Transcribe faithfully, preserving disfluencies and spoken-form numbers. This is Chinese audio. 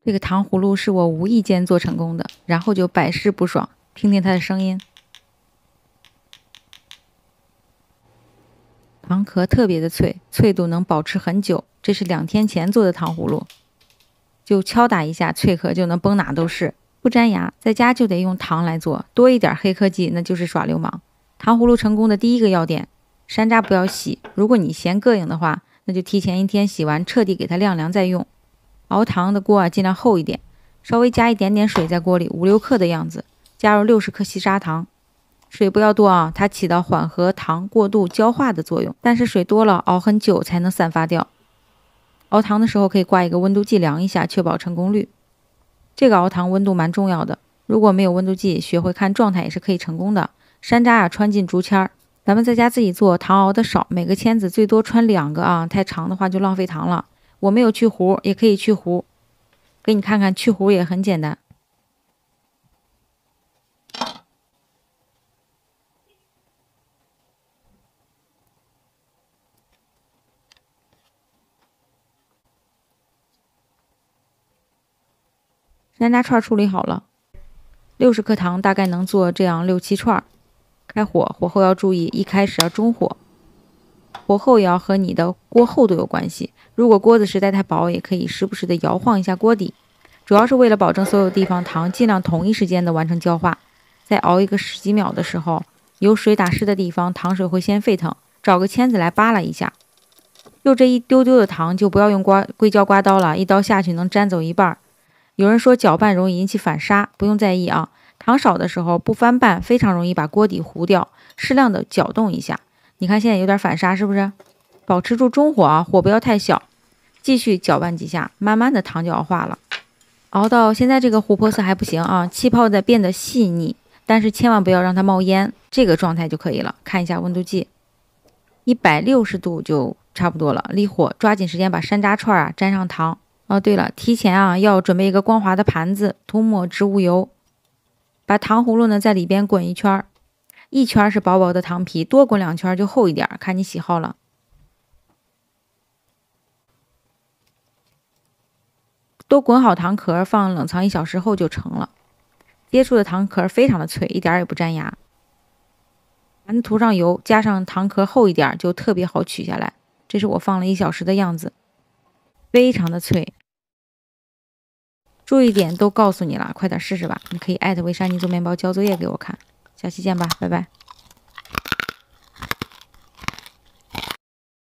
这个糖葫芦是我无意间做成功的，然后就百试不爽。听听它的声音，糖壳特别的脆，脆度能保持很久。这是两天前做的糖葫芦，就敲打一下，脆壳就能崩哪都是，不粘牙。在家就得用糖来做，多一点黑科技那就是耍流氓。糖葫芦成功的第一个要点，山楂不要洗，如果你嫌膈应的话，那就提前一天洗完，彻底给它晾凉再用。熬糖的锅啊，尽量厚一点，稍微加一点点水在锅里，五六克的样子，加入六十克细砂糖，水不要多啊，它起到缓和糖过度焦化的作用，但是水多了熬很久才能散发掉。熬糖的时候可以挂一个温度计量一下，确保成功率。这个熬糖温度蛮重要的，如果没有温度计，学会看状态也是可以成功的。山楂啊，穿进竹签儿，咱们在家自己做，糖熬的少，每个签子最多穿两个啊，太长的话就浪费糖了。我没有去核，也可以去核，给你看看去核也很简单。山楂串处理好了，六十克糖大概能做这样六七串。开火，火候要注意，一开始要中火，火候也要和你的锅厚度有关系。如果锅子实在太薄，也可以时不时的摇晃一下锅底，主要是为了保证所有地方糖尽量同一时间的完成焦化。在熬一个十几秒的时候，有水打湿的地方，糖水会先沸腾，找个签子来扒拉一下。就这一丢丢的糖，就不要用刮硅胶刮刀了，一刀下去能粘走一半。有人说搅拌容易引起反沙，不用在意啊。糖少的时候不翻拌，非常容易把锅底糊掉。适量的搅动一下，你看现在有点反沙，是不是？保持住中火啊，火不要太小。继续搅拌几下，慢慢的糖就要化了。熬到现在这个琥珀色还不行啊，气泡在变得细腻，但是千万不要让它冒烟，这个状态就可以了。看一下温度计，一百六十度就差不多了。离火，抓紧时间把山楂串啊沾上糖。哦，对了，提前啊要准备一个光滑的盘子，涂抹植物油。把糖葫芦呢在里边滚一圈，一圈是薄薄的糖皮，多滚两圈就厚一点，看你喜好了。都滚好糖壳，放冷藏一小时后就成了。接触的糖壳非常的脆，一点也不粘牙。盘子涂上油，加上糖壳厚一点，就特别好取下来。这是我放了一小时的样子，非常的脆。注意点都告诉你了，快点试试吧。你可以艾特维莎妮做面包交作业给我看。下期见吧，拜拜。